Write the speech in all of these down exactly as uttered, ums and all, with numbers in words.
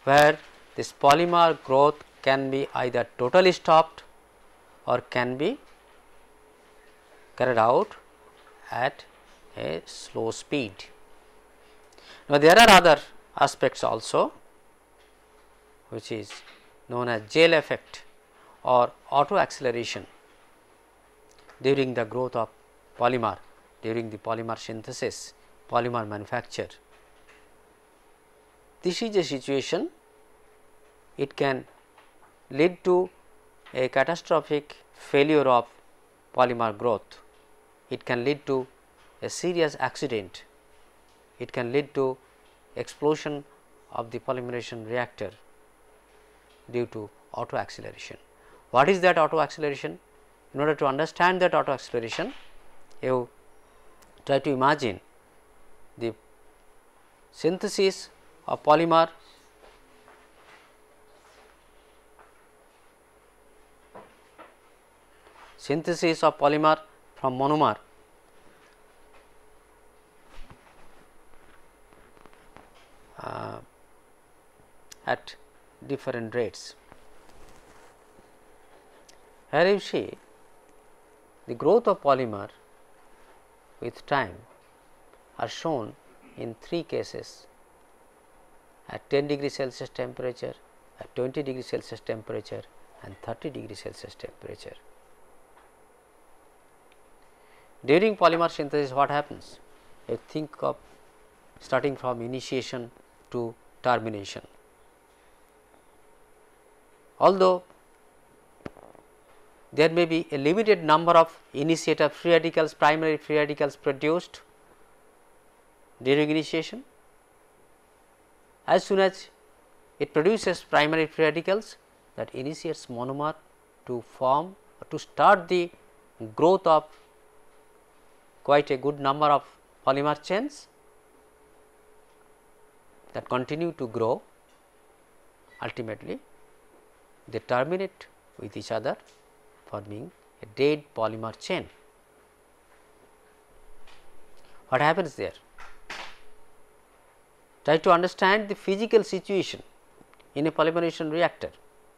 where this polymer growth can be either totally stopped or can be carried out at a slow speed. Now, there are other aspects also, which is known as gel effect or auto acceleration during the growth of polymer, during the polymer synthesis, polymer manufacture. This is a situation, it can lead to a catastrophic failure of polymer growth, it can lead to a serious accident, it can lead to explosion of the polymerization reactor due to auto acceleration. What is that auto acceleration? In order to understand that auto acceleration, you try to imagine the synthesis of polymer synthesis of polymer from monomer uh, at different rates. Here you see the growth of polymer with time are shown in three cases: at ten degree Celsius temperature, at twenty degree Celsius temperature and thirty degree Celsius temperature. During polymer synthesis, what happens? You think of starting from initiation to termination. Although there may be a limited number of initiator free radicals, primary free radicals produced during initiation, as soon as it produces primary free radicals, that initiates monomer to form or to start the growth of quite a good number of polymer chains that continue to grow. Ultimately, they terminate with each other, forming a dead polymer chain. What happens there? Try to understand the physical situation in a polymerization reactor.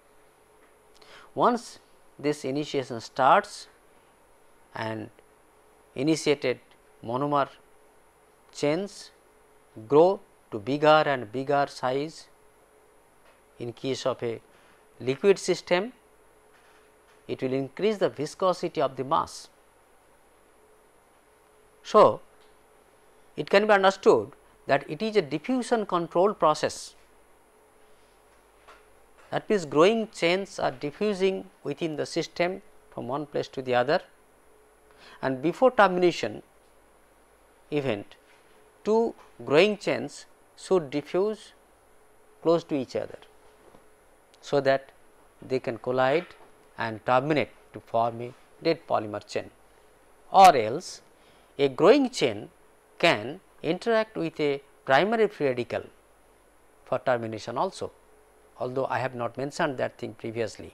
Once this initiation starts and initiated monomer chains grow to bigger and bigger size. In case of a liquid system, it will increase the viscosity of the mass. So, it can be understood that it is a diffusion control process. That means, growing chains are diffusing within the system from one place to the other, and before termination event, two growing chains should diffuse close to each other, so that they can collide and terminate to form a dead polymer chain, or else a growing chain can interact with a primary free radical for termination also, although I have not mentioned that thing previously,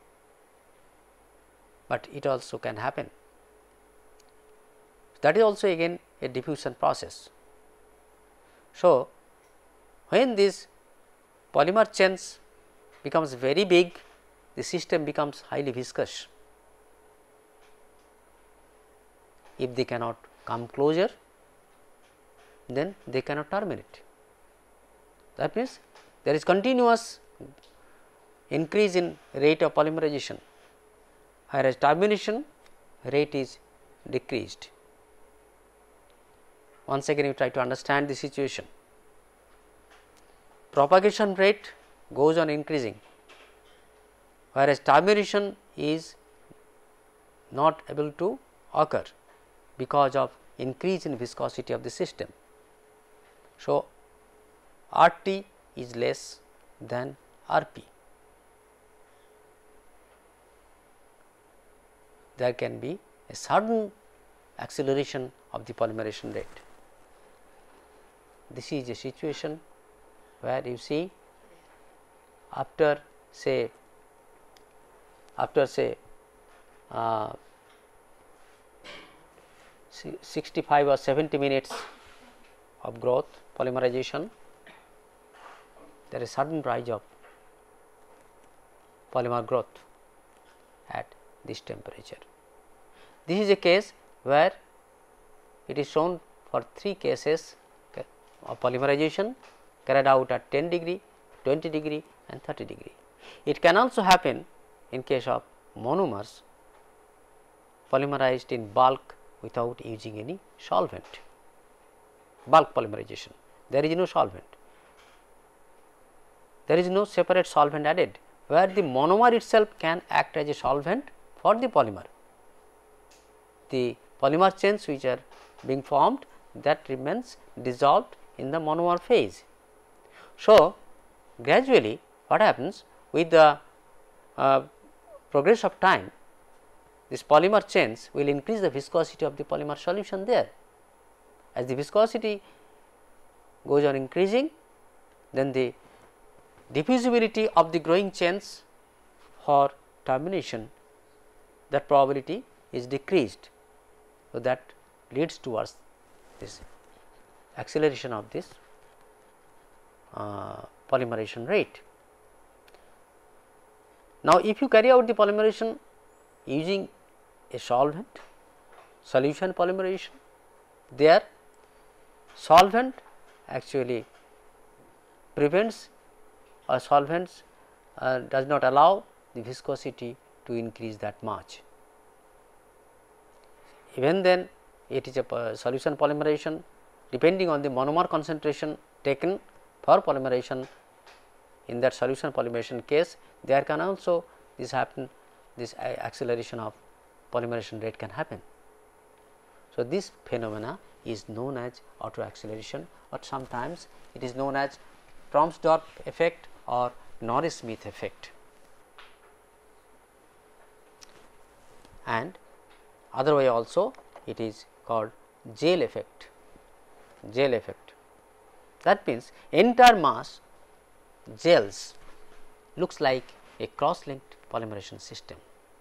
but it also can happen. That is also again a diffusion process. So, when these polymer chains becomes very big, the system becomes highly viscous. If they cannot come closer, then they cannot terminate. That means, there is continuous increase in rate of polymerization, whereas termination rate is decreased. Once again, you try to understand the situation. Propagation rate goes on increasing, whereas termination is not able to occur because of increase in viscosity of the system. So, R T is less than R P. There can be a sudden acceleration of the polymerization rate. This is a situation where you see after say after say uh, sixty-five or seventy minutes of growth polymerization, there is sudden rise of polymer growth at this temperature. This is a case where it is shown for three cases of polymerization carried out at ten degree, twenty degree and thirty degree. It can also happen in case of monomers polymerized in bulk without using any solvent, bulk polymerization. There is no solvent, there is no separate solvent added, where the monomer itself can act as a solvent for the polymer. The polymer chains which are being formed, that remains dissolved in the monomer phase. So, gradually what happens with the uh, progress of time, this polymer chains will increase the viscosity of the polymer solution there. As the viscosity goes on increasing, then the diffusibility of the growing chains for termination, that probability is decreased. So, that leads towards this acceleration of this uh, polymerization rate. Now, if you carry out the polymerization using a solvent, solution polymerization, there solvent actually prevents or solvents uh, does not allow the viscosity to increase that much. Even then it is a solution polymerization, depending on the monomer concentration taken for polymerization. In that solution polymerization case, there can also this happen, this acceleration of polymerization rate can happen. So, this phenomena is known as auto acceleration, or sometimes it is known as Tromsdorf effect or Norris-Smith effect. And other way also it is called gel effect, gel effect. That means entire mass gels, looks like a cross-linked polymerization system.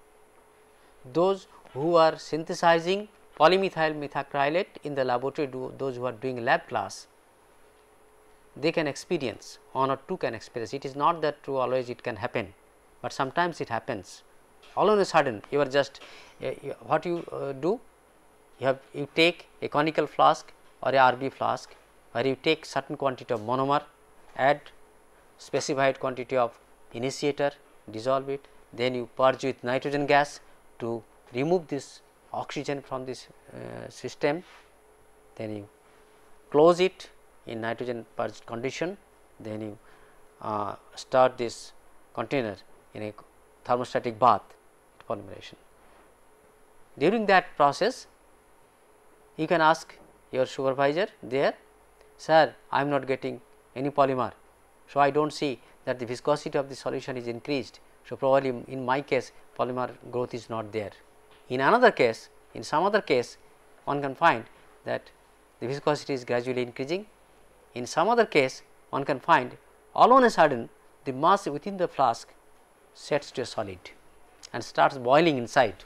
Those who are synthesizing polymethyl methacrylate in the laboratory, do, those who are doing lab class, they can experience, one or two can experience. It is not that true always it can happen, but sometimes it happens. All on a sudden you are just uh, you, what you uh, do, you have you take a conical flask or a R B flask, where you take certain quantity of monomer, add specified quantity of initiator, dissolve it, then you purge with nitrogen gas to remove this oxygen from this uh, system, then you close it in nitrogen purged condition, then you uh, start this container in a thermostatic bath polymerization. During that process, you can ask your supervisor there, sir, I am not getting any polymer, so I do not see that the viscosity of the solution is increased. So, probably in my case polymer growth is not there. In another case, in some other case, one can find that the viscosity is gradually increasing. In some other case, one can find all on a sudden the mass within the flask sets to a solid and starts boiling inside.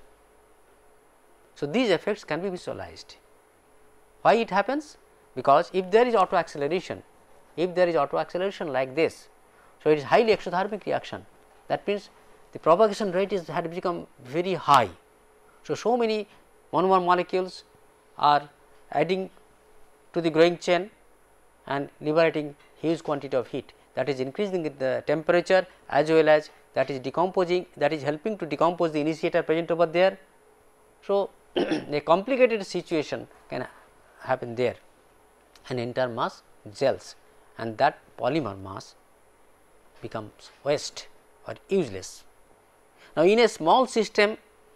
So, these effects can be visualized. Why it happens? Because if there is auto acceleration, if there is auto acceleration like this, so it is highly exothermic reaction. That means the propagation rate is had become very high. So, so many monomer molecules are adding to the growing chain and liberating huge quantity of heat, that is increasing the temperature as well as that is decomposing, that is helping to decompose the initiator present over there. So, a complicated situation can happen there, and entire mass gels, and that polymer mass becomes waste or useless. Now, in a small system,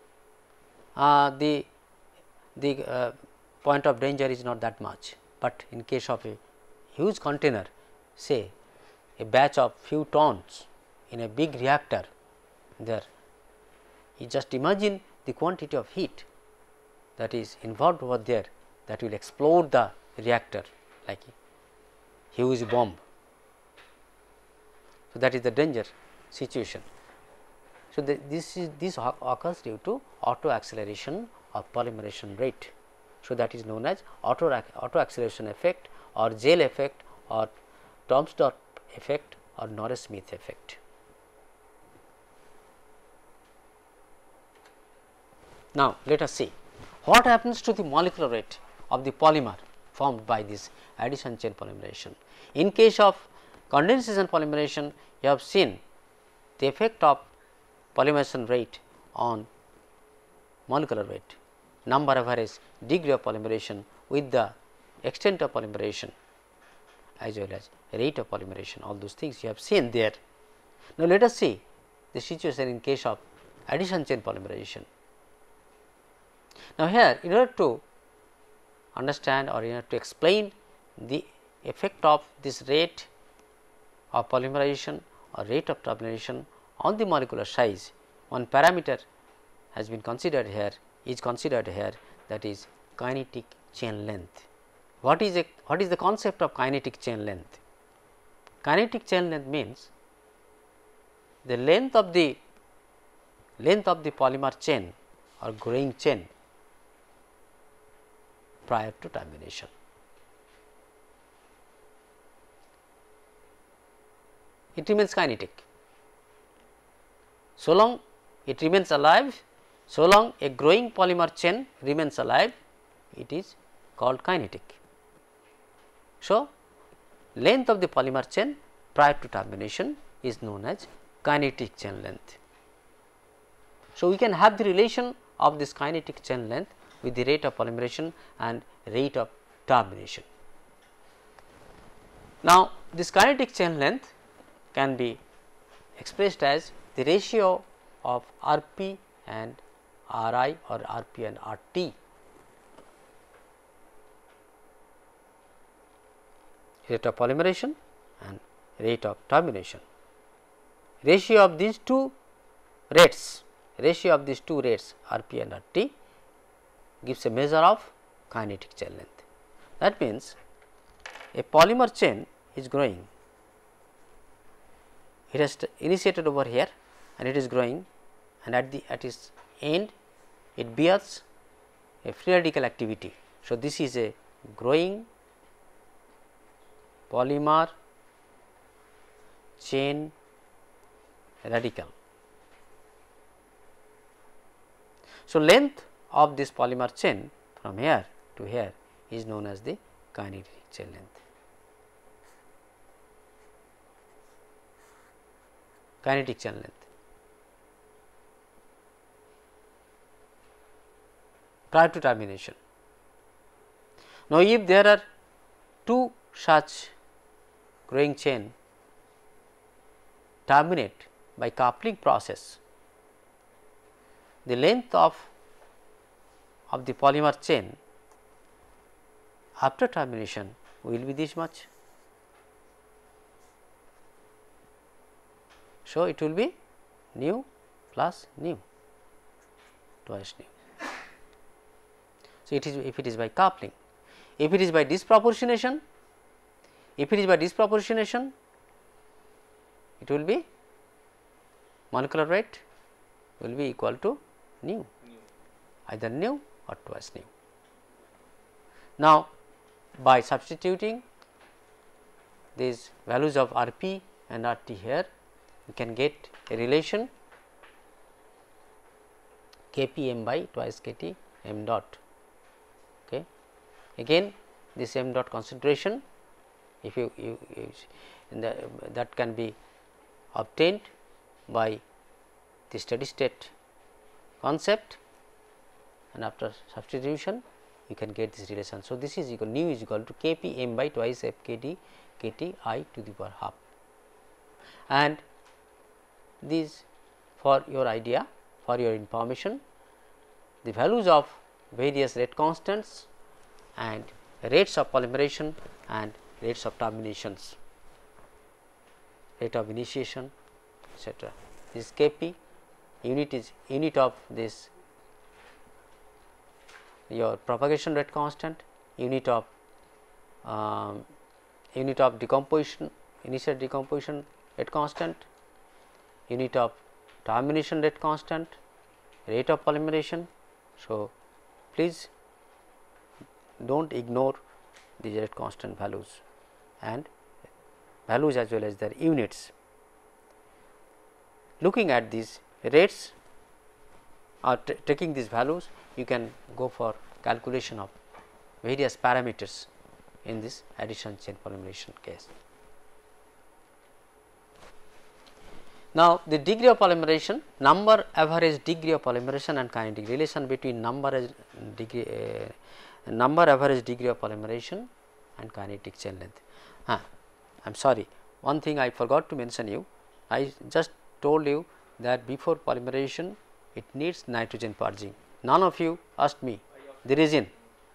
uh, the the uh, point of danger is not that much, but in case of a huge container, say a batch of few tons in a big reactor, there you just imagine the quantity of heat that is involved over there, that will explode the reactor like a huge bomb. So, that is the danger situation. So, the, this is this occurs due to auto acceleration of polymerization rate. So, that is known as auto, auto acceleration effect or gel effect or Tromsdorf effect or Norris-Smith effect. Now, let us see what happens to the molecular weight of the polymer formed by this addition chain polymerization. In case of condensation polymerization, you have seen the effect of polymerization rate on molecular weight, number average, degree of polymerization with the extent of polymerization as well as rate of polymerization, all those things you have seen there. Now, let us see the situation in case of addition chain polymerization. Now, here in order to understand or in order to explain the effect of this rate of polymerization or rate of termination on the molecular size, one parameter has been considered here is considered here, that is kinetic chain length. What is a what is the concept of kinetic chain length? Kinetic chain length means the length of the length of the polymer chain or growing chain prior to termination. It remains kinetic. So long it remains alive, so long a growing polymer chain remains alive, it is called kinetic. So, length of the polymer chain prior to termination is known as kinetic chain length. So, we can have the relation of this kinetic chain length with the rate of polymerization and rate of termination. Now, this kinetic chain length can be expressed as the ratio of R P and R I or R P and R T. Rate of polymerization and rate of termination. Ratio of these two rates, ratio of these two rates R P and R T gives a measure of kinetic chain length. That means, a polymer chain is growing, it has initiated over here and it is growing, and at the at its end it bears a free radical activity. So, this is a growing polymer chain radical. So, length of this polymer chain from here to here is known as the kinetic chain length. Kinetic chain length. Prior to termination. Now, if there are two such growing chain terminate by coupling process, the length of of the polymer chain after termination will be this much. So, it will be nu plus nu, twice nu. So, it is if it is by coupling. If it is by disproportionation, if it is by disproportionation, it will be molecular weight will be equal to nu, either nu or twice nu. Now, by substituting these values of R P and R T here, we can get a relation K P m by twice K T m dot. Okay. Again, this m dot consideration, if you, you, you in the, that can be obtained by the steady state concept, and after substitution you can get this relation. So, this is equal nu is equal to K P m by twice f K D K T I to the power half, and these for your idea, for your information, the values of various rate constants and rates of polymerization and rates of terminations, rate of initiation, et cetera. This K P unit is unit of this your propagation rate constant, unit of um, unit of decomposition, initial decomposition rate constant, unit of termination rate constant, rate of polymerization. So, please do not ignore these rate constant values and values as well as their units. Looking at these rates or taking these values, you can go for calculation of various parameters in this addition chain polymerization case. Now, the degree of polymerization, number average degree of polymerization and kinetic relation between number degree uh, number average degree of polymerization and kinetic chain length. Ah, I am sorry, one thing I forgot to mention you. I just told you that before polymerization it needs nitrogen purging. None of you asked me the reason.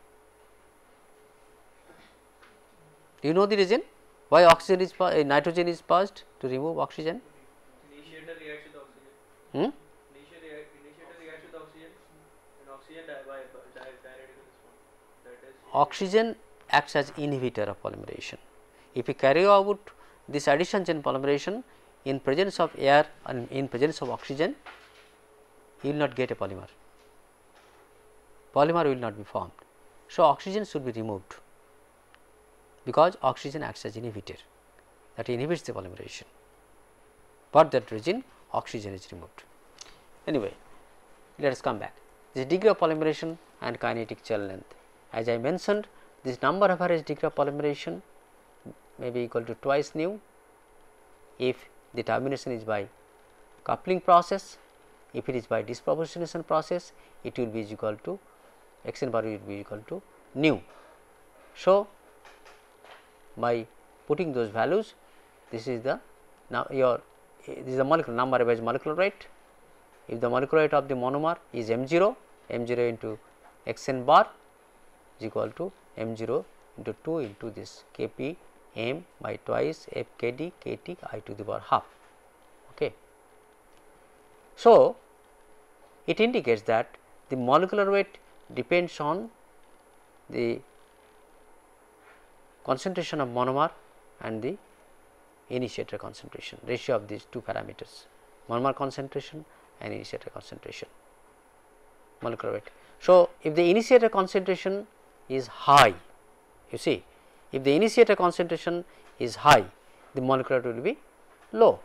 Do you know the reason why oxygen is uh, nitrogen is purged to remove oxygen? Initiator reacts with oxygen. Hmm? Initiator, initiator reacts with oxygen and oxygen di by di diuretical response. That is Oxygen acts as inhibitor of polymerization. If you carry out this addition chain polymerization in presence of air and in presence of oxygen, you will not get a polymer. Polymer will not be formed. So, oxygen should be removed, because oxygen acts as inhibitor, that inhibits the polymerization. For that reason, oxygen is removed. Anyway, let us come back. This degree of polymerization and kinetic chain length. As I mentioned, this number average degree of polymerization may be equal to twice nu if the termination is by coupling process. If it is by disproportionation process, it will be equal to x n bar will be equal to nu. So, by putting those values, this is the now your this is the molecular number average molecular rate. If the molecular rate of the monomer is m zero, m zero into x n bar is equal to m zero into two into this K P m by twice f k d k t I to the power half. Okay. So, it indicates that the molecular weight depends on the concentration of monomer and the initiator concentration, ratio of these two parameters, monomer concentration and initiator concentration, molecular weight. So, if the initiator concentration is high, you see, if the initiator concentration is high, the molecular weight will be low.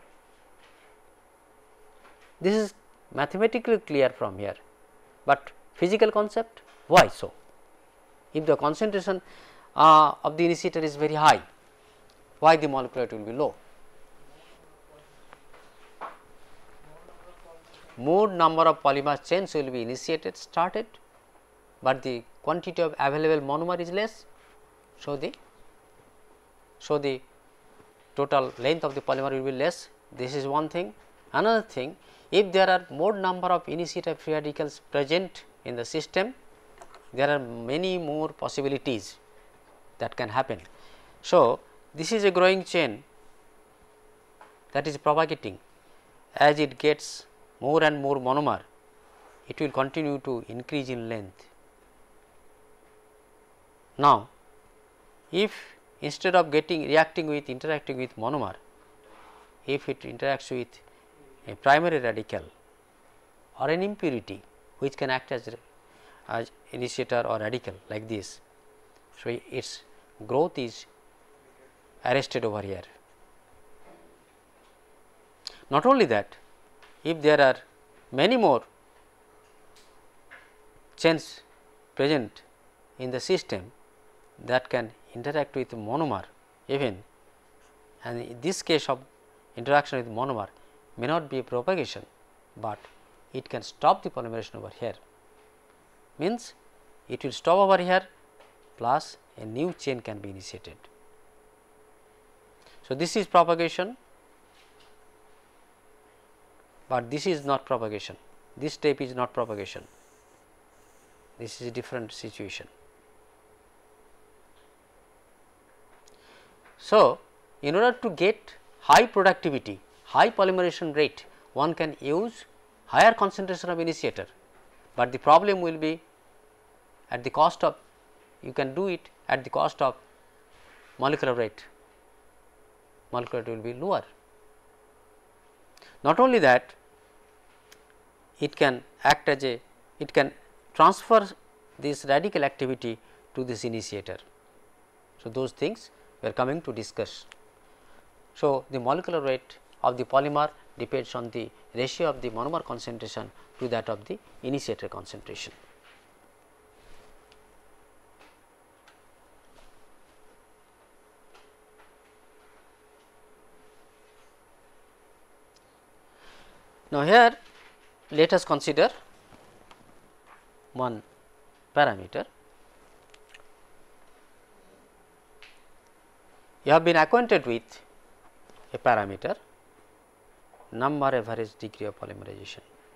This is mathematically clear from here, but physical concept, why so? If the concentration uh, of the initiator is very high, why the molecular weight will be low? More number of polymer chains will be initiated started, but the quantity of available monomer is less. So, the so the total length of the polymer will be less. This is one thing. Another thing, if there are more number of initiator free radicals present in the system, there are many more possibilities that can happen. So, this is a growing chain that is propagating. As it gets more and more monomer, it will continue to increase in length. Now, if instead of getting reacting with interacting with monomer, if it interacts with a primary radical or an impurity which can act as, as initiator or radical like this, so its growth is arrested over here. Not only that, if there are many more chains present in the system that can interact with monomer even, and in this case of interaction with monomer may not be a propagation, but it can stop the polymerization over here, means it will stop over here plus a new chain can be initiated. So, this is propagation, but this is not propagation, this step is not propagation, this is a different situation. So, in order to get high productivity, high polymerization rate, one can use higher concentration of initiator, but the problem will be at the cost of, you can do it at the cost of molecular rate, molecular rate will be lower. Not only that, it can act as a, it can transfer this radical activity to this initiator. So, those things we are coming to discuss. So, the molecular weight of the polymer depends on the ratio of the monomer concentration to that of the initiator concentration. Now, here let us consider one parameter. You have been acquainted with a parameter, number average degree of polymerization.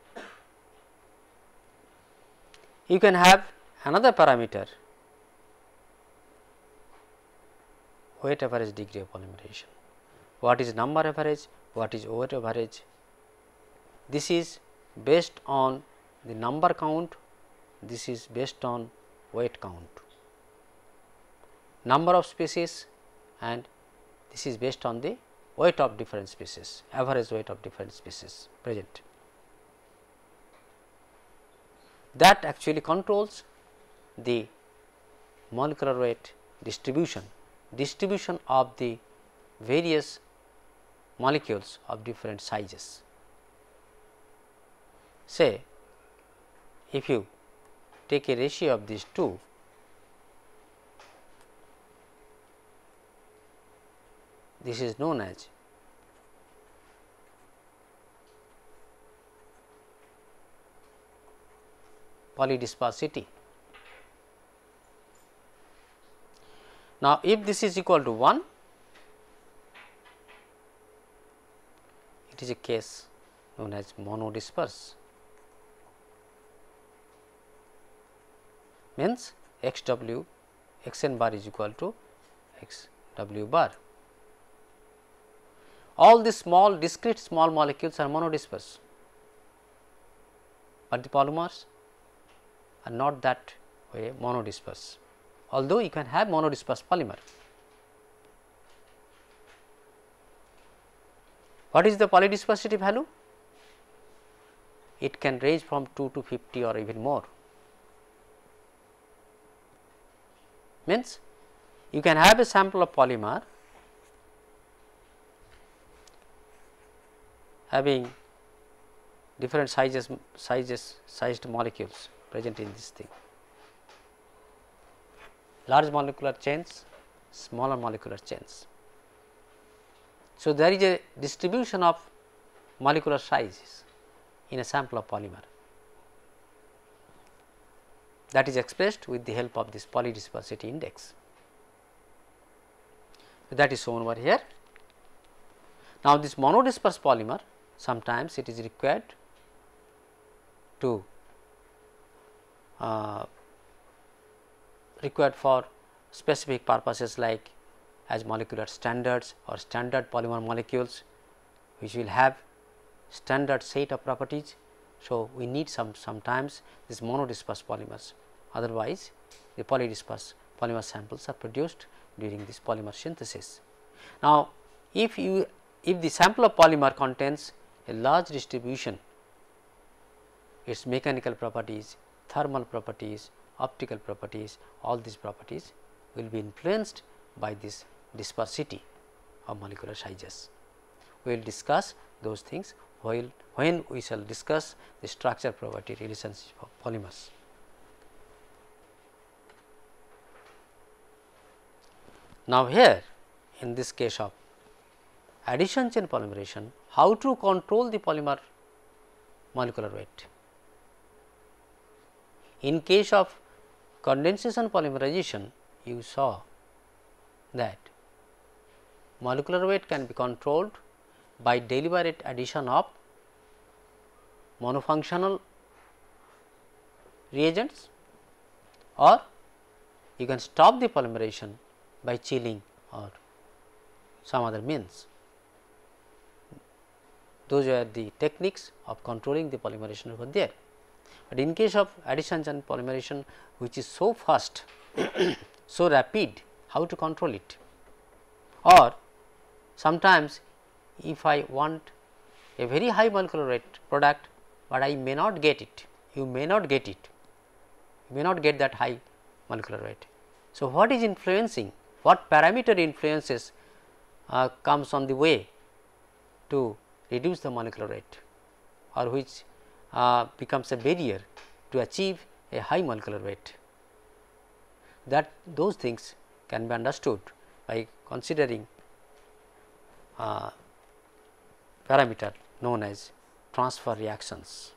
You can have another parameter, weight average degree of polymerization. What is number average? What is weight average? This is based on the number count, this is based on weight count, number of species, and this is based on the weight of different species, average weight of different species present. That actually controls the molecular weight distribution, distribution of the various molecules of different sizes. Say, if you take a ratio of these two, this is known as polydispersity. Now, if this is equal to one, it is a case known as monodisperse, means x w x n bar is equal to x w bar. All these small discrete small molecules are monodisperse, but the polymers are not that way monodisperse, although you can have monodisperse polymer. What is the polydispersity value? It can range from two to fifty or even more. Means you can have a sample of polymer having different sizes sizes sized molecules present in this thing, large molecular chains, smaller molecular chains. So, there is a distribution of molecular sizes in a sample of polymer that is expressed with the help of this polydispersity index. That is shown over here. Now, this monodisperse polymer, sometimes it is required to uh, required for specific purposes like as molecular standards or standard polymer molecules, which will have standard set of properties. So, we need some sometimes these monodisperse polymers, otherwise the polydisperse polymer samples are produced during this polymer synthesis. Now, if you if the sample of polymer contains a large distribution, its mechanical properties, thermal properties, optical properties, all these properties will be influenced by this dispersity of molecular sizes. We will discuss those things while when we shall discuss the structure property relationship of polymers. Now, here in this case of addition chain polymerization, how to control the polymer molecular weight? In case of condensation polymerization, you saw that molecular weight can be controlled by deliberate addition of monofunctional reagents, or you can stop the polymerization by chilling or some other means. Those are the techniques of controlling the polymerization over there. But in case of addition chain polymerization, which is so fast, so rapid, how to control it? Or sometimes if I want a very high molecular weight product, but I may not get it, you may not get it, you may not get that high molecular weight. So, what is influencing, what parameter influences uh, comes on the way to reduce the molecular weight, or which uh, becomes a barrier to achieve a high molecular weight. That those things can be understood by considering uh, parameter known as transfer reactions.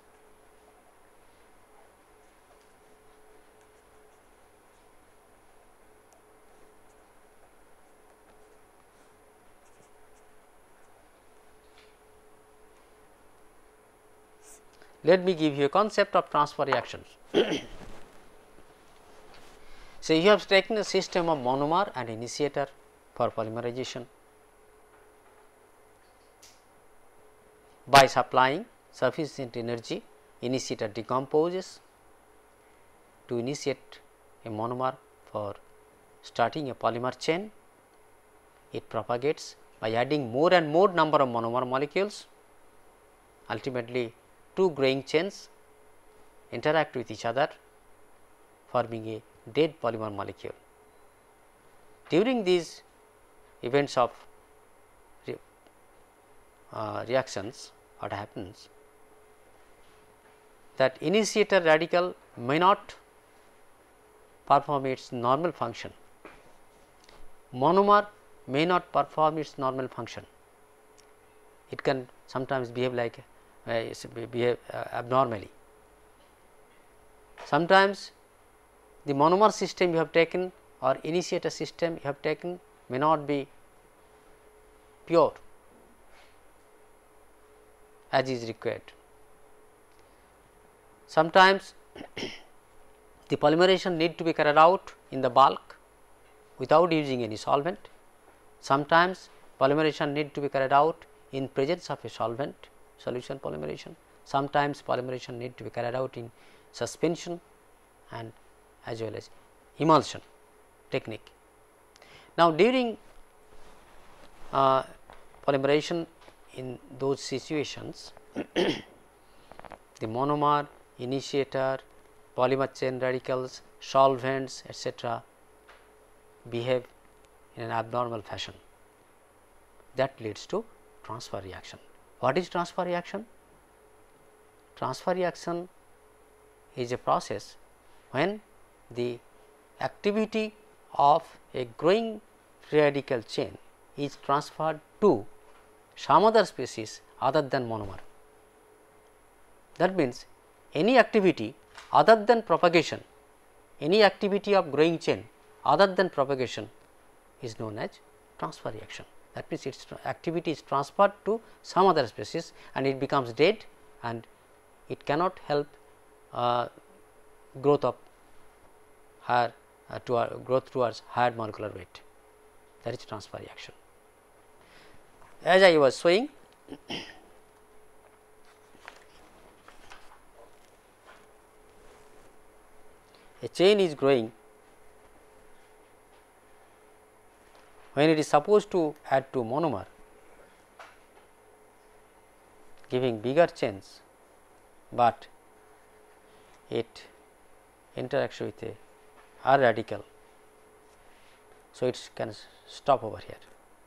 Let me give you a concept of transfer reactions. So, you have taken a system of monomer and initiator for polymerization. By supplying sufficient energy, initiator decomposes to initiate a monomer for starting a polymer chain. It propagates by adding more and more number of monomer molecules. Ultimately, two growing chains interact with each other, forming a dead polymer molecule. During these events of re, uh, reactions, what happens that initiator radical may not perform its normal function, monomer may not perform its normal function. It can sometimes behave like uh, behave uh, abnormally. Sometimes the monomer system you have taken or initiator system you have taken may not be pure as is required. Sometimes the polymerization need to be carried out in the bulk without using any solvent. Sometimes polymerization need to be carried out in presence of a solvent, solution polymerization. Sometimes polymerization need to be carried out in suspension and as well as emulsion technique. Now, during uh, polymerization in those situations, the monomer, initiator, polymer chain radicals, solvents, etcetera behave in an abnormal fashion. That leads to transfer reaction. What is transfer reaction? Transfer reaction is a process when the activity of a growing free radical chain is transferred to some other species other than monomer. That means, any activity other than propagation, any activity of growing chain other than propagation is known as transfer reaction. That means, its activity is transferred to some other species and it becomes dead and it cannot help uh, growth of higher uh, to our growth towards higher molecular weight. That is transfer reaction. As I was showing, a chain is growing when it is supposed to add to monomer, giving bigger chains, but it interacts with a R radical. So, it can stop over here.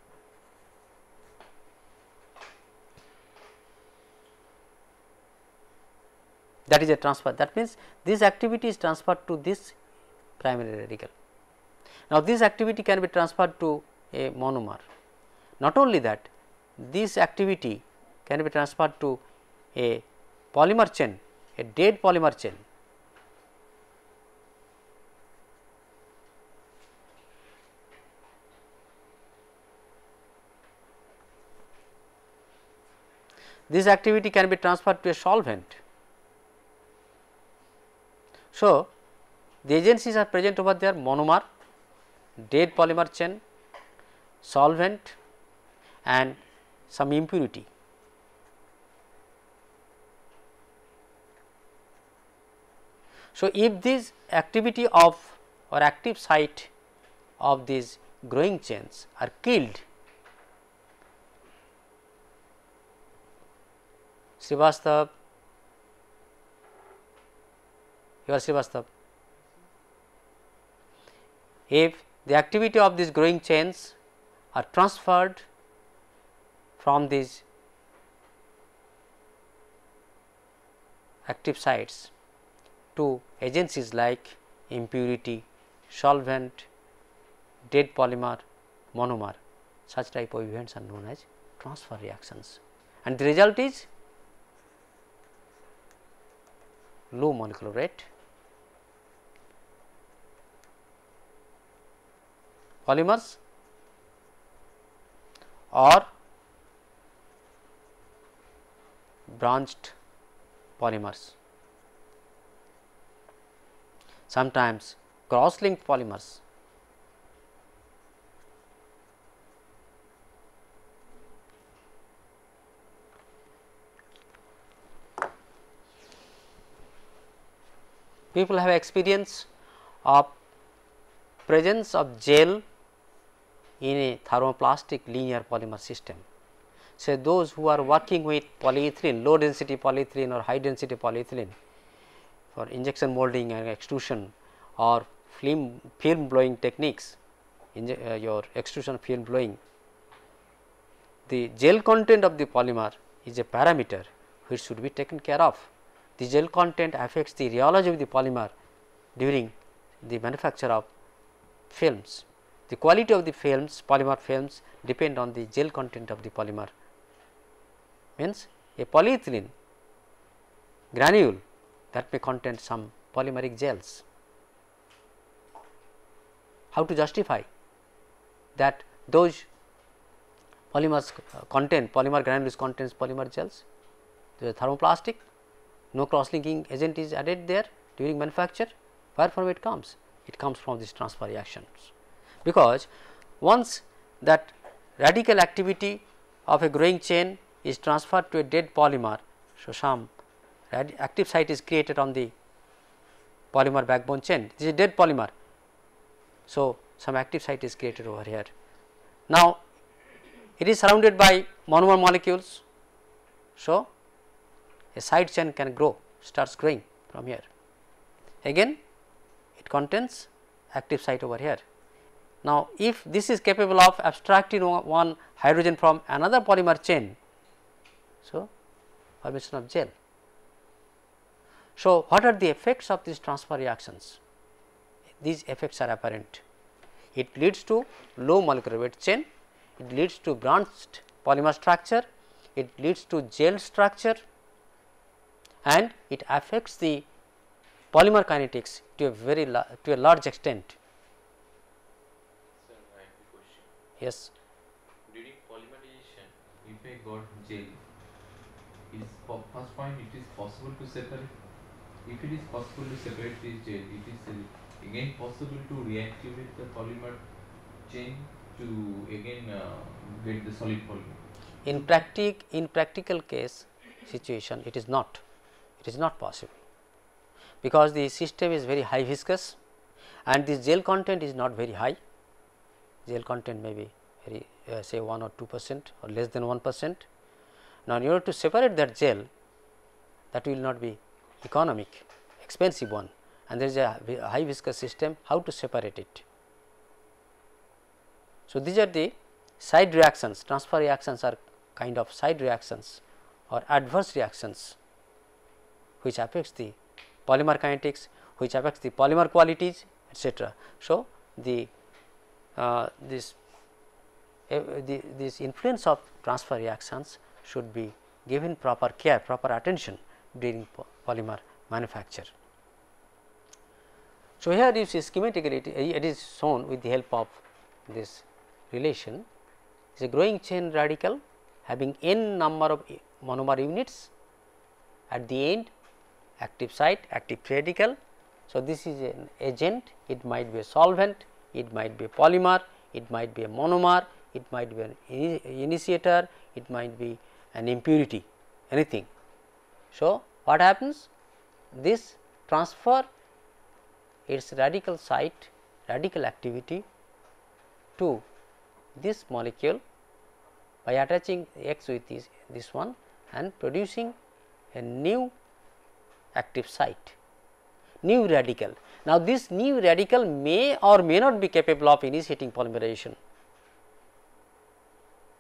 That is a transfer. That means, this activity is transferred to this primary radical. Now, this activity can be transferred to a monomer. Not only that, this activity can be transferred to a polymer chain, a dead polymer chain. This activity can be transferred to a solvent. So, the agencies are present over there: monomer, dead polymer chain, solvent and some impurity. So, if this activity of or active site of these growing chains are killed, Srivastav, you are Srivastav. If the activity of these growing chains are transferred from these active sites to agencies like impurity, solvent, dead polymer, monomer. Such type of events are known as transfer reactions, and the result is low molecular weight polymers or branched polymers, sometimes cross-linked polymers. People have experience of presence of gel in a thermoplastic linear polymer system. So, those who are working with polyethylene, low density polyethylene or high density polyethylene for injection molding and extrusion or film, film blowing techniques, uh, your extrusion film blowing, the gel content of the polymer is a parameter which should be taken care of. The gel content affects the rheology of the polymer during the manufacture of films. The quality of the films, polymer films depend on the gel content of the polymer. Means a polyethylene granule that may contain some polymeric gels. How to justify that those polymers contain polymer granules contains polymer gels? They are thermoplastic, no cross linking agent is added there during manufacture. Where from it comes? It comes from these transfer reactions, because once that radical activity of a growing chain is transferred to a dead polymer, so some active site is created on the polymer backbone chain. This is a dead polymer. So, some active site is created over here. Now, it is surrounded by monomer molecules. So, a side chain can grow, starts growing from here. Again, it contains active site over here. Now, if this is capable of abstracting one hydrogen from another polymer chain, so formation of gel. So, what are the effects of these transfer reactions? These effects are apparent. It leads to low molecular weight chain, it leads to branched polymer structure, it leads to gel structure, and it affects the polymer kinetics to a very to a large extent. Sir, I have a question. Yes. During polymerization, if I got gel, it is first point, it is possible to separate. If it is possible to separate this gel, it is uh, again possible to reactivate the polymer chain to again uh, get the solid polymer. In practic in practical case situation, it is not. It is not possible, because the system is very high viscous and the gel content is not very high. Gel content may be very uh, say one or two percent or less than one percent. Now, in order to separate that gel, that will not be economic, expensive one, and there is a high viscous system. How to separate it? So, these are the side reactions. Transfer reactions are kind of side reactions or adverse reactions which affects the polymer kinetics, which affects the polymer qualities, et cetera. So, the uh, this uh, the, this influence of transfer reactions should be given proper care, proper attention during po polymer manufacture. So, here you see schematically it, it is shown with the help of this relation. It is a growing chain radical having n number of monomer units, at the end active site, active radical. So, this is an agent, it might be a solvent, it might be a polymer, it might be a monomer, it might be an initiator, it might be an impurity, anything. So, what happens? This transfer its radical site, radical activity to this molecule by attaching X with this, this one and producing a new active site, new radical. Now, this new radical may or may not be capable of initiating polymerization,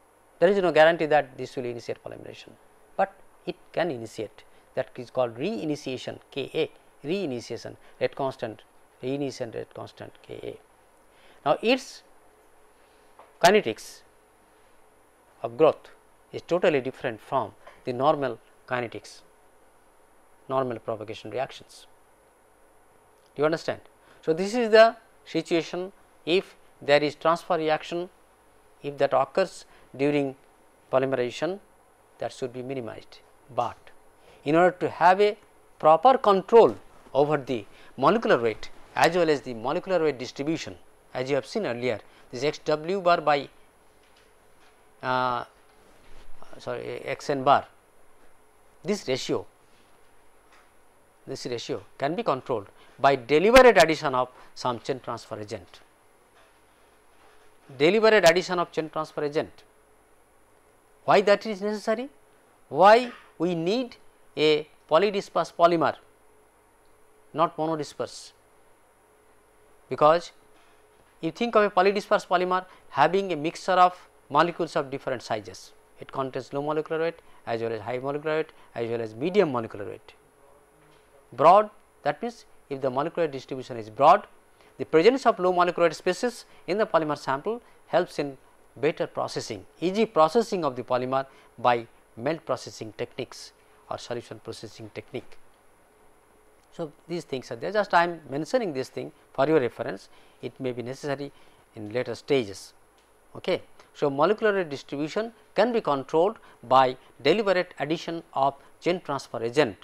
there is no guarantee that this will initiate polymerization, but it can initiate. That is called reinitiation Ka, reinitiation rate constant, reinitiation rate constant Ka. Now, its kinetics of growth is totally different from the normal kinetics, normal propagation reactions. Do you understand? So, this is the situation if there is transfer reaction, if that occurs during polymerization, that should be minimized, but in order to have a proper control over the molecular weight as well as the molecular weight distribution, as you have seen earlier, this x w bar by uh, sorry x n bar, this ratio, this ratio can be controlled by deliberate addition of some chain transfer agent, deliberate addition of chain transfer agent. Why that is necessary? Why we need a polydisperse polymer, not monodisperse? Because you think of a polydisperse polymer having a mixture of molecules of different sizes. It contains low molecular weight as well as high molecular weight as well as medium molecular weight. Broad, that means if the molecular distribution is broad, the presence of low molecular weight species in the polymer sample helps in better processing, easy processing of the polymer by melt processing techniques or solution processing technique. So, these things are there, just I am mentioning this thing for your reference, it may be necessary in later stages. Okay. So, molecular weight distribution can be controlled by deliberate addition of chain transfer agent.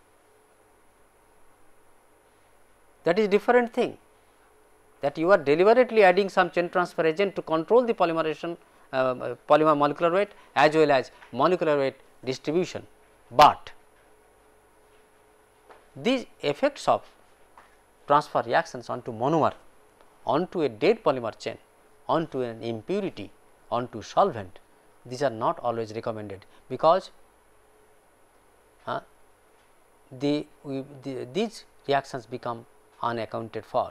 That is different thing, that you are deliberately adding some chain transfer agent to control the polymerization uh, polymer molecular weight as well as molecular weight distribution, but these effects of transfer reactions onto monomer, onto a dead polymer chain, onto an impurity, onto solvent, these are not always recommended, because uh, the, we, the these reactions become unaccounted for,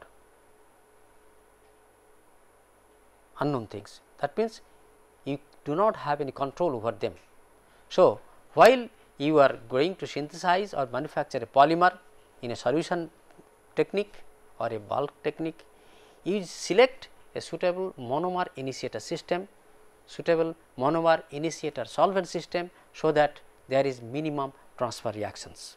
unknown things. That means, you do not have any control over them. So, while you are going to synthesize or manufacture a polymer in a solution technique or a bulk technique, you select a suitable monomer initiator system, suitable monomer initiator solvent system, so that there is minimum transfer reactions.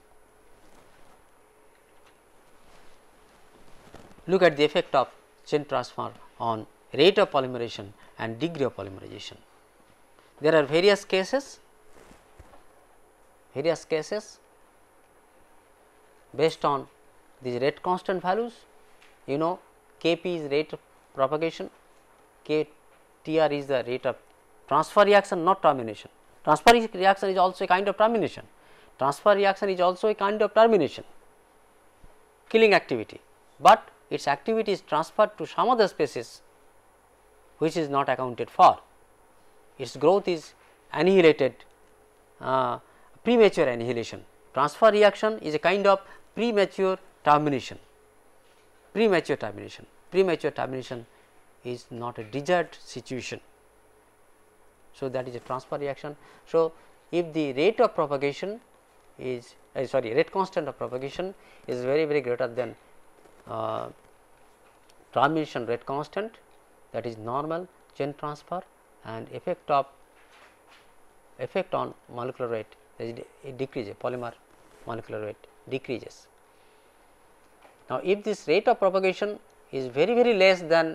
Look at the effect of chain transfer on rate of polymerization and degree of polymerization. There are various cases, various cases based on these rate constant values. You know, K P is rate of propagation, K T R is the rate of transfer reaction, not termination. Transfer reaction is also a kind of termination. Transfer reaction is also a kind of termination, killing activity, but its activity is transferred to some other species which is not accounted for. Its growth is annihilated, uh, premature annihilation. Transfer reaction is a kind of premature termination, premature termination. Premature termination is not a desired situation. So, that is a transfer reaction. So, if the rate of propagation is uh, sorry rate constant of propagation is very very greater than uh, termination rate constant, that is normal chain transfer, and effect of effect on molecular weight, it decreases, polymer molecular weight decreases. Now, if this rate of propagation is very very less than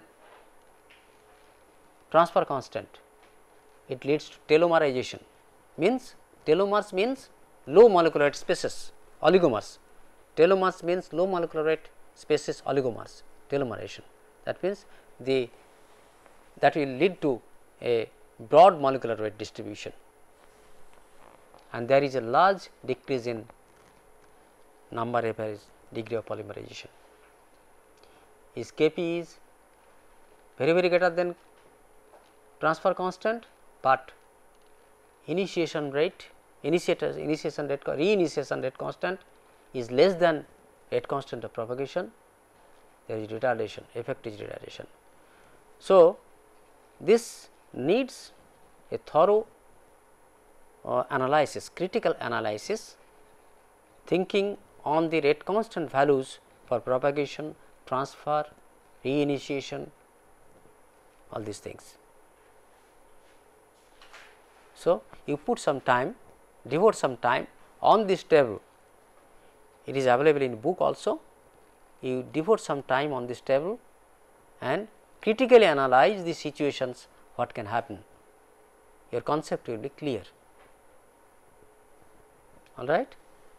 transfer constant, it leads to telomerization, means telomers means low molecular weight species, oligomers. Telomers means low molecular weight species, oligomers, telomerization. That means, the that will lead to a broad molecular weight distribution, and there is a large decrease in number of degree of polymerization. Is K P is very very greater than transfer constant, but initiation rate, initiators initiation rate, reinitiation rate constant is less than rate constant of propagation, there is retardation, effect is retardation. So, this needs a thorough uh, analysis, critical analysis, thinking on the rate constant values for propagation, transfer, reinitiation, all these things. So, you put some time, devote some time on this table. It is available in book also. You devote some time on this table and critically analyze the situations, what can happen. Your concept will be clear. All right.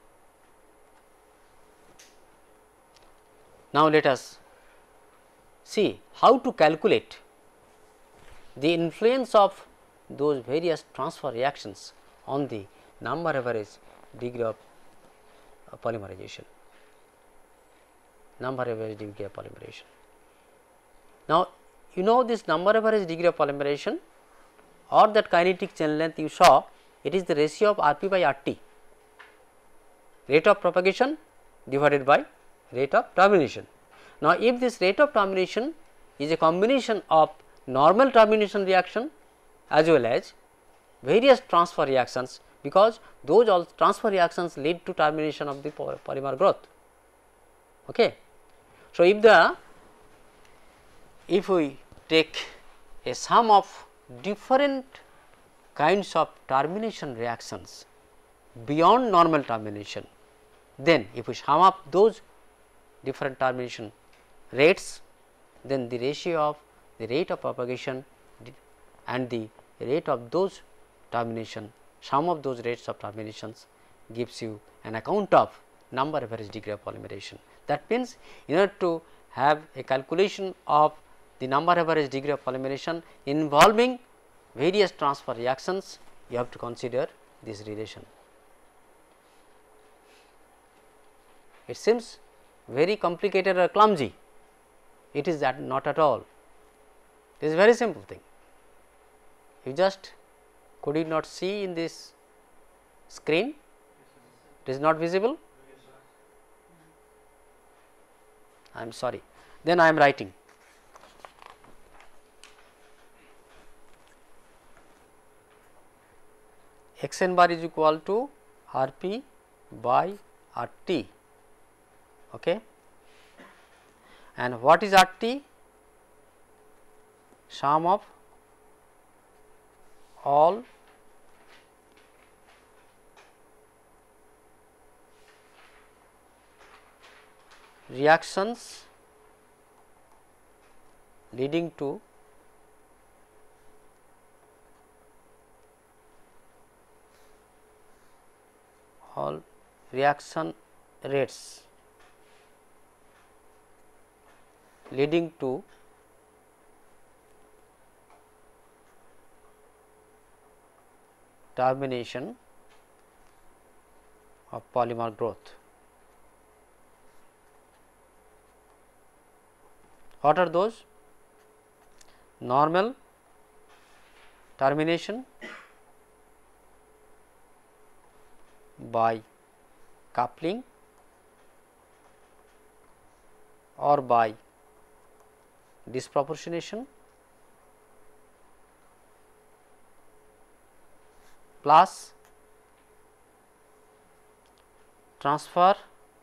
Now, let us see how to calculate the influence of those various transfer reactions on the number average degree of uh, polymerization, number average degree of polymerization. Now, you know this number average degree of polymerization or that kinetic chain length you saw, it is the ratio of R P by R T, rate of propagation divided by rate of termination. Now, if this rate of termination is a combination of normal termination reaction as well as various transfer reactions, because those all transfer reactions lead to termination of the polymer growth. Okay. So, if the if we take a sum of different kinds of termination reactions beyond normal termination, then if we sum up those different termination rates, then the ratio of the rate of propagation and the rate of those termination, sum of those rates of terminations gives you an account of number average degree of polymerization. That means, in order to have a calculation of the number average degree of polymerization involving various transfer reactions, you have to consider this relation. It seems very complicated or clumsy. It is that not at all. It is a very simple thing. You just could you not see in this screen? It is not visible. I am sorry. Then I am writing. X n bar is equal to R P by R T. Okay. And what is R T? Sum of all reactions leading to all reaction rates leading to termination of polymer growth. What are those? Normal termination by coupling or by disproportionation plus transfer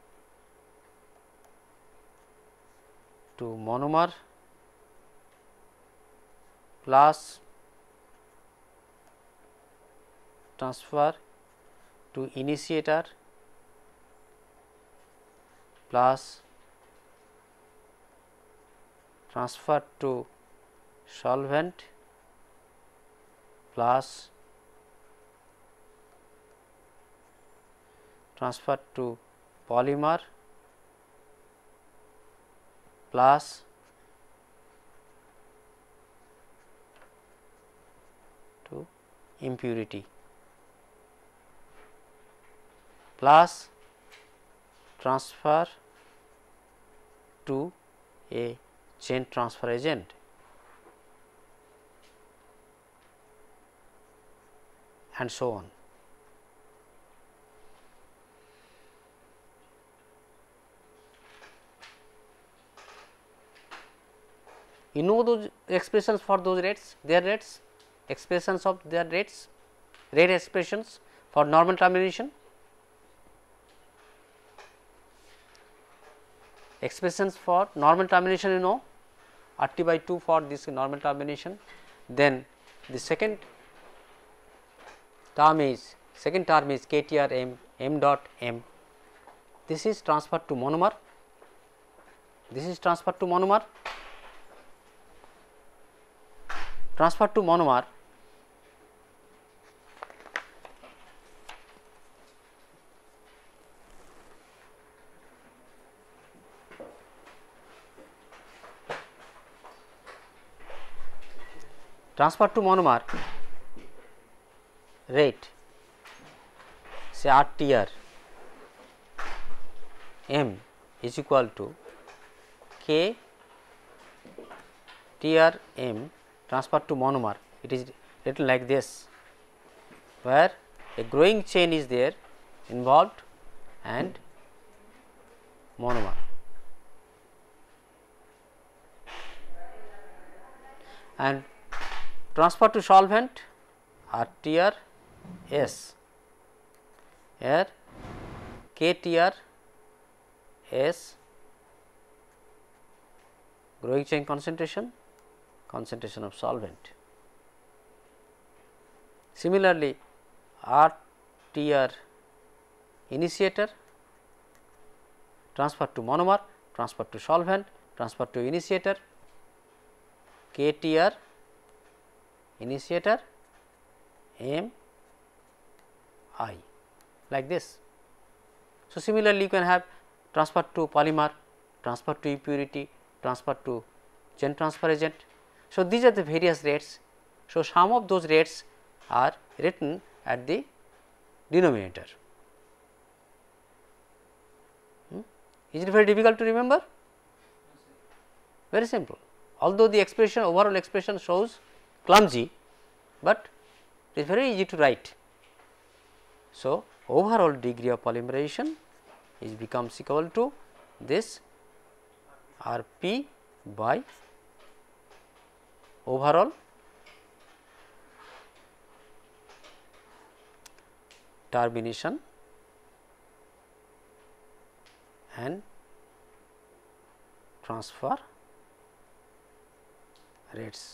to monomer plus transfer to initiator plus transfer to solvent plus transfer to polymer plus to impurity plus transfer to a chain transfer agent and so on. You know those expressions for those rates, their rates. expressions of their rates, rate expressions for normal termination. Expressions for normal termination, you know, R T by two for this normal termination. Then the second term is second term is K T R M M dot M. This is transferred to monomer. This is transferred to monomer. Transferred to monomer. Transfer to monomer rate, say R T R M is equal to K T R M transfer to monomer. It is written like this, where a growing chain is there involved and monomer. And transfer to solvent R T R S, here K T R S growing chain concentration, concentration of solvent. Similarly, R T R initiator transfer to monomer, transfer to solvent, transfer to initiator, K T R initiator M I, like this. So, similarly, you can have transfer to polymer, transfer to impurity, transfer to chain transfer agent. So, these are the various rates. So, some of those rates are written at the denominator. Hmm? Is it very difficult to remember? Very simple. Although the expression overall expression shows clumsy, but it is very easy to write. So, overall degree of polymerization is becomes equal to this R P by overall termination and transfer rates.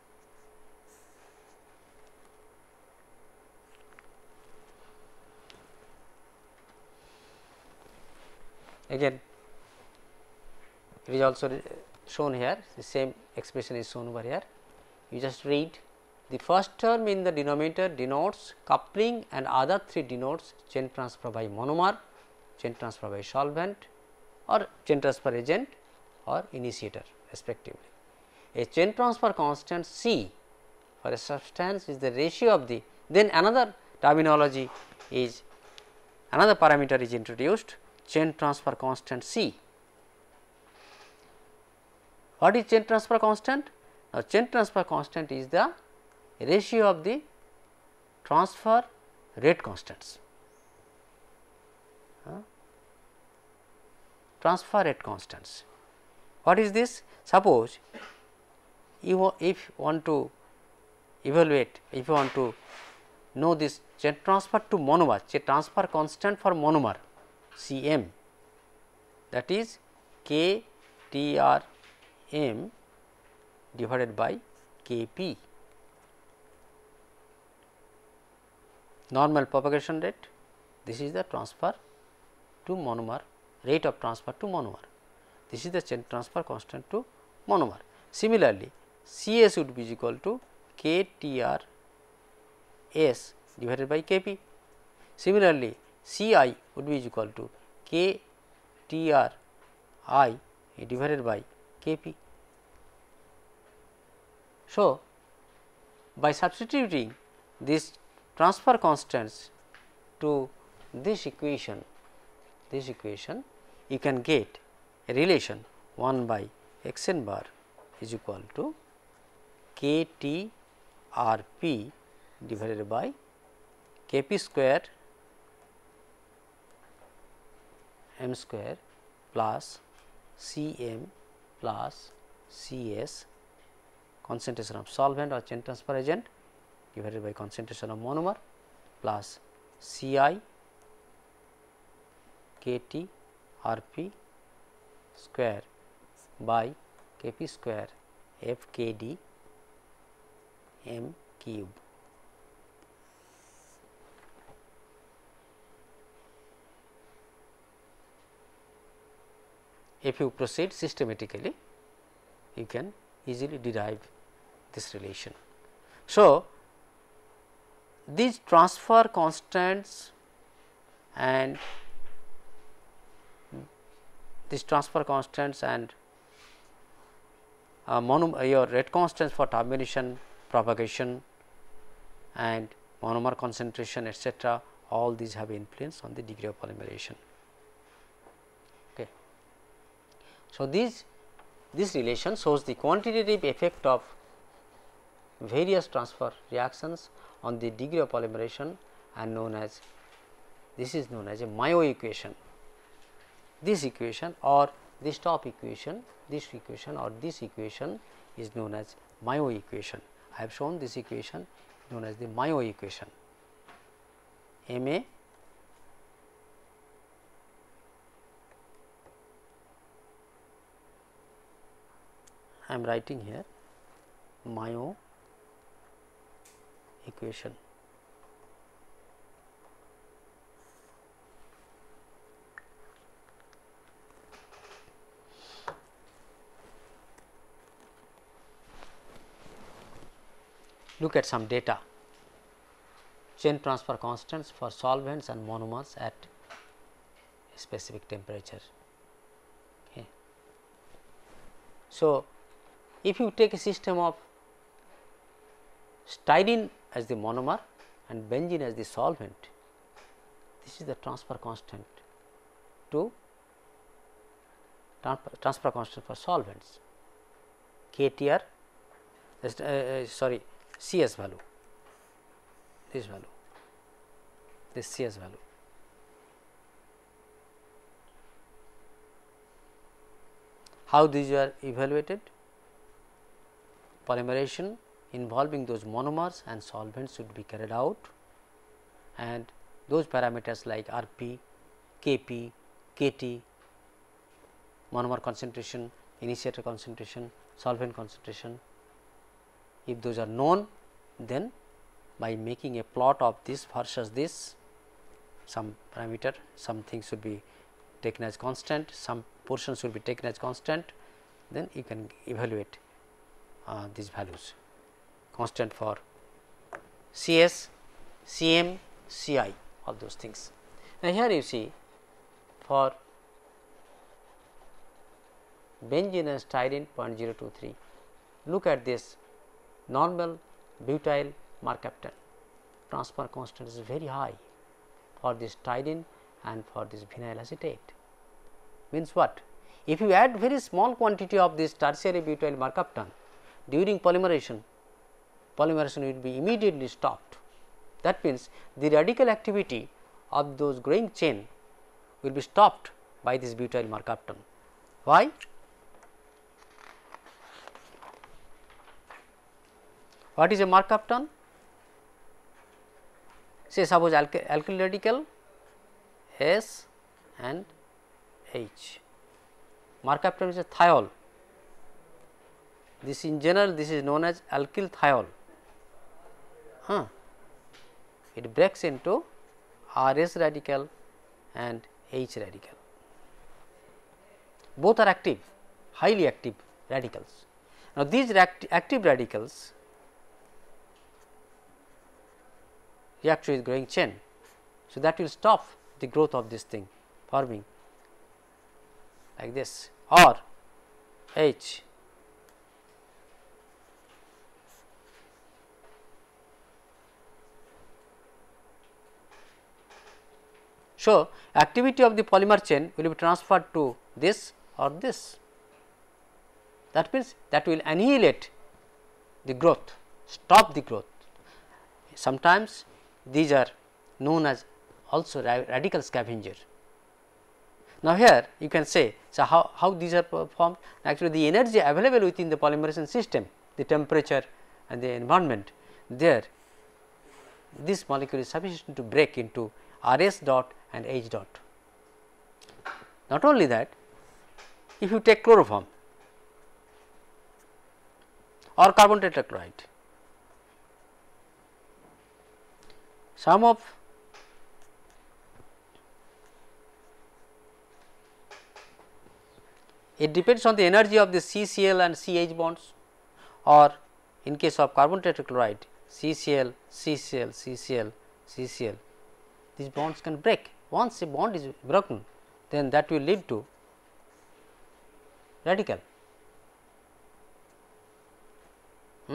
Again, it is also shown here, the same expression is shown over here. You just read, the first term in the denominator denotes coupling and other three denotes chain transfer by monomer, chain transfer by solvent or chain transfer agent or initiator respectively. A chain transfer constant C for a substance is the ratio of the, then another terminology is, another parameter is introduced, chain transfer constant C. What is chain transfer constant? Now, chain transfer constant is the ratio of the transfer rate constants. Huh? Transfer rate constants. What is this? Suppose you if want to evaluate, if you want to know this chain transfer to monomer, chain transfer constant for monomer C M, that is K T R M divided by K P, normal propagation rate. This is the transfer to monomer, rate of transfer to monomer. This is the chain transfer constant to monomer. Similarly, C S would be equal to K T R S divided by K P. Similarly, C I would be equal to K T R I divided by K P. So, by substituting these transfer constants to this equation, this equation you can get a relation one by x n bar is equal to K T R P divided by K P square m square plus C M plus C S concentration of solvent or chain transfer agent divided by concentration of monomer plus C I K T R P square by K P square F K D M cube. If you proceed systematically, you can easily derive this relation. So, these transfer constants and these transfer constants and uh, monomer, your rate constants for termination, propagation and monomer concentration etcetera, all these have influence on the degree of polymerization. Okay. So, these this relation shows the quantitative effect of various transfer reactions on the degree of polymerization and known as, this is known as a Mayo equation. This equation or this top equation, this equation or this equation is known as Mayo equation. I have shown this equation known as the Mayo equation. M A I am writing here Mayo equation. Look at some data, chain transfer constants for solvents and monomers at a specific temperature. Okay. So, if you take a system of styrene as the monomer and benzene as the solvent, this is the transfer constant to transfer constant for solvents, K T R uh, uh, sorry C S value, this value, this C S value. How these are evaluated? Polymerization involving those monomers and solvents should be carried out, and those parameters like R P, K P, K T, monomer concentration, initiator concentration, solvent concentration, if those are known, then by making a plot of this versus this, some parameter, something should be taken as constant, some portion should be taken as constant, then you can evaluate uh, these values, constant for C S, C M, C I, all those things. Now, here you see for benzene and styrene zero point zero two three, look at this normal butyl mercaptan, transfer constant is very high for this styrene and for this vinyl acetate. Means what? If you add very small quantity of this tertiary butyl mercaptan during polymerization, polymerization will be immediately stopped. That means, the radical activity of those growing chain will be stopped by this butyl mercaptan. Why? What is a mercaptan? Say suppose alky alkyl radical S and H. Mercaptan is a thiol. This in general this is known as alkyl thiol. Huh. It breaks into R S radical and H radical. Both are active, highly active radicals. Now, these active radicals react with growing chain. So, that will stop the growth of this thing forming like this, or H so activity of the polymer chain will be transferred to this or this. That means, that will annihilate the growth, stop the growth. Sometimes these are known as also radical scavenger. Now, here you can say, so how, how these are formed? Actually, the energy available within the polymerization system, the temperature and the environment, there this molecule is sufficient to break into R S dot and H dot. Not only that, if you take chloroform or carbon tetrachloride, some of it depends on the energy of the C C L and C H bonds, or in case of carbon tetrachloride C C L, C C L, C C L, C C L, these bonds can break. Once a bond is broken, then that will lead to radical. Hmm?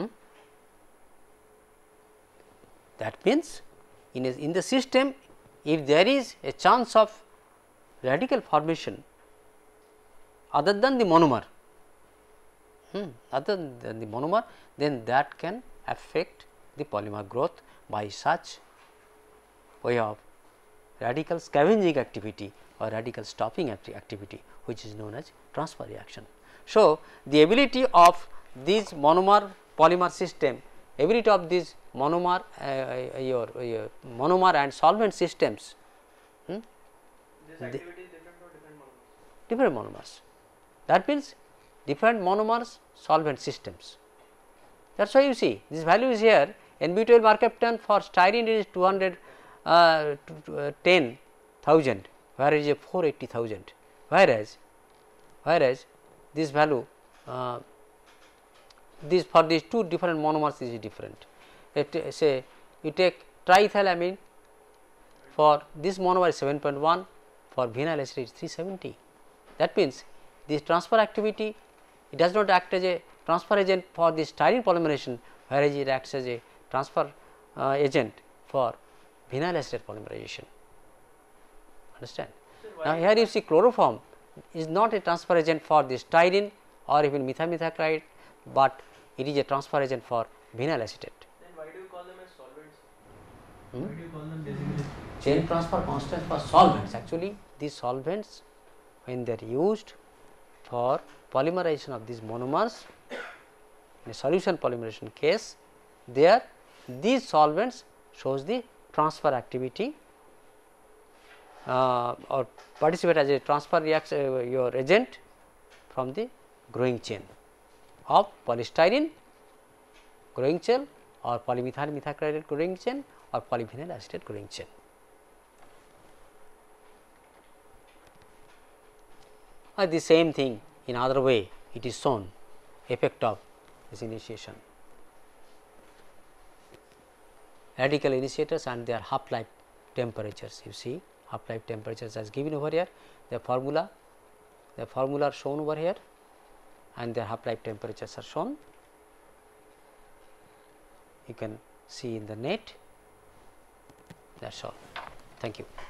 That means, in, a, in the system, if there is a chance of radical formation other than the monomer, hmm, other than the monomer, then that can affect the polymer growth by such way of radical scavenging activity or radical stopping acti activity, which is known as transfer reaction. So, the ability of this monomer polymer system, ability of this monomer uh, your, your monomer and solvent systems, hmm, This activity is different for different monomers. different monomers. That means, different monomers solvent systems. That is why you see this value is here, N butyl mercaptan for styrene is two hundred ten thousand, whereas is four hundred eighty thousand, whereas whereas this value uh, this for these two different monomers is different. It, say you take triethylamine, for this monomer is seven point one, for vinyl acetate is three seventy. That means, this transfer activity, it does not act as a transfer agent for the styrene polymerization, whereas it acts as a transfer uh, agent for vinyl acetate polymerization. Understand? Sir, Now, why- here you see chloroform is not a transfer agent for the styrene or even methylmethacrylate, but it is a transfer agent for vinyl acetate. Then why do you call them as solvents? Hmm? Why do you call them basically? Chain transfer constant for solvents. Actually, these solvents, when they are used for polymerization of these monomers in a solution polymerization case, there these solvents shows the transfer activity uh, or participate as a transfer reaction uh, your agent from the growing chain of polystyrene growing chain or polymethyl methacrylate growing chain or polyvinyl acetate growing chain. Uh, the same thing in other way it is shown, effect of this initiation. Radical initiators and their half life temperatures, you see half life temperatures as given over here, the formula the formula are shown over here and their half life temperatures are shown. You can see in the net. That is all. Thank you.